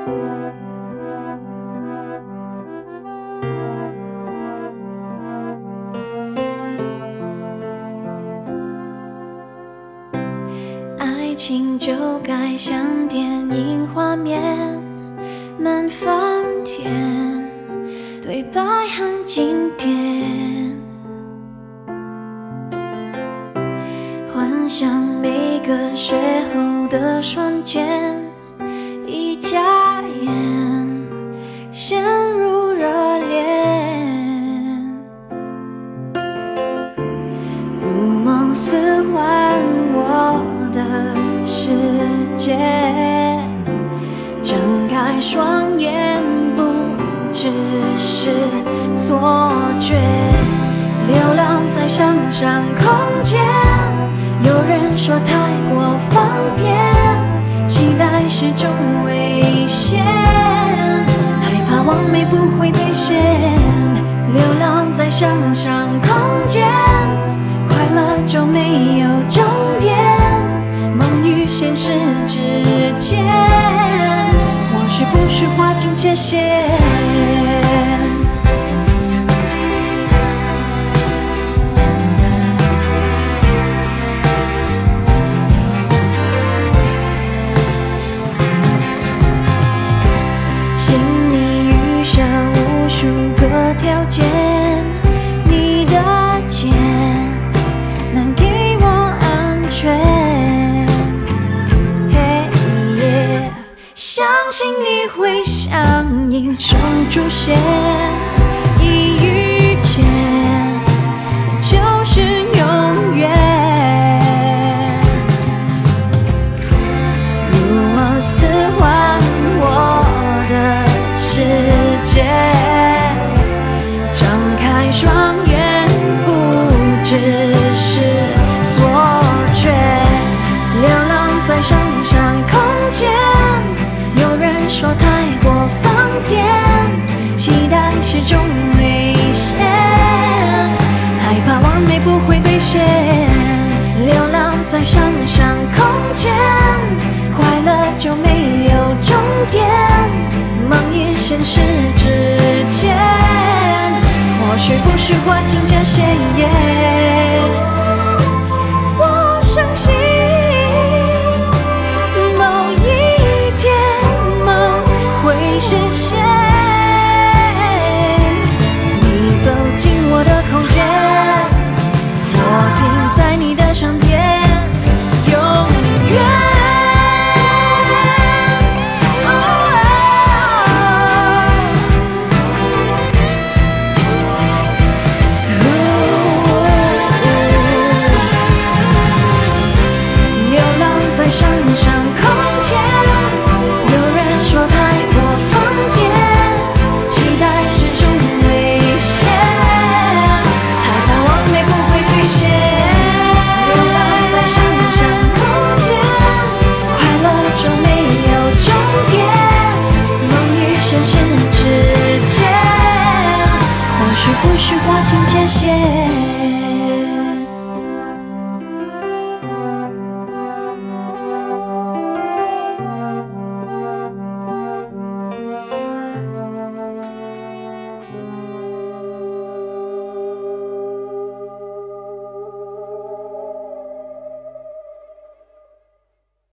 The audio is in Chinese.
爱情就该像电影画面，满放甜，对白很经典，幻想每个邂逅的瞬间，一眨眼陷入热恋，如梦似幻我的世界，睁开双眼不只是错觉，流浪在想象空间，有人说太过疯癫，期待是种危险，害怕完美不会兑现，流浪在想象空间，快乐就没有终点，梦与现实之间，或许不是划清界限。心里预设无数个条件，你的肩能给我安全，相信你会像英雄出现，一遇见就是永远，如我似幻我的世界，睁开双眼不只是错觉，流浪在想象空间，有人说太过疯癫，期待是种危险，害怕完美不会兑现，流浪在想象空间，快乐就没有终点，梦与现实之间，或许不是划清界限，我相信某一天梦会实现，你走进我的空间，我停在你的身边，永远。流浪在想象空